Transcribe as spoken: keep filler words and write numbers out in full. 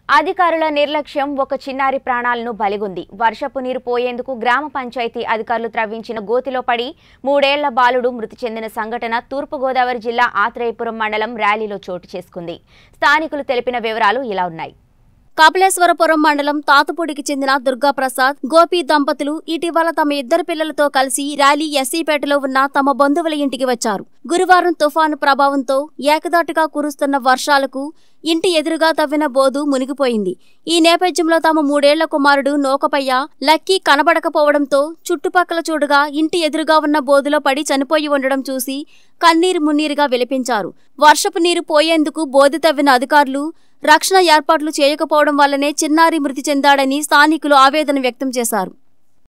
అధికారుల నిర్లక్ష్యం ఒక చిన్నారి ప్రాణాలను బలిగొంది. వర్షపు నీరు పోయేందుకు గ్రామ పంచాయతీ అధికారులు త్రవ్వించిన గోతిలో పడి మూడేళ్ల బాలుడు మృతి చెందిన సంఘటన తూర్పుగోదావరి జిల్లా ఆత్రేయపురం మండలం ర్యాలీలో చోటు చేసుకుంది. స్థానికులు తెలిపిన వివరాలు ఇలా ఉన్నాయి. కపిలేశ్వరపురం మండలం తాతుపూడికి చెందిన దుర్గాప్రసాద్, గోపి దంపతులు ఇటీవల తమ ఇద్దరు పిల్లలతో కలిసి ర్యాలీ ఎస్సీపేటలో ఉన్న తమ బంధువుల ఇంటికి వచ్చారు. గురువారం తుఫాను ప్రభావంతో ఏకదాటిగా కురుస్తున్న వర్షాలకు ఇంటి ఎదురుగా తవ్విన బోదు మునిగిపోయింది. ఈ నేపథ్యంలో తమ మూడేళ్ల కుమారుడు నోకపయ్య లక్కీ కనబడకపోవడంతో చుట్టుపక్కల చూడగా ఇంటి ఎదురుగా ఉన్న బోదులో పడి చనిపోయి ఉండడం చూసి కన్నీరు మున్నీరుగా విలపించారు. వర్షపు నీరు పోయేందుకు బోదు తవ్విన అధికారులు రక్షణ ఏర్పాట్లు చేయకపోవడం వల్లనే చిన్నారి మృతి చెందాడని స్థానికులు ఆవేదన వ్యక్తం చేశారు.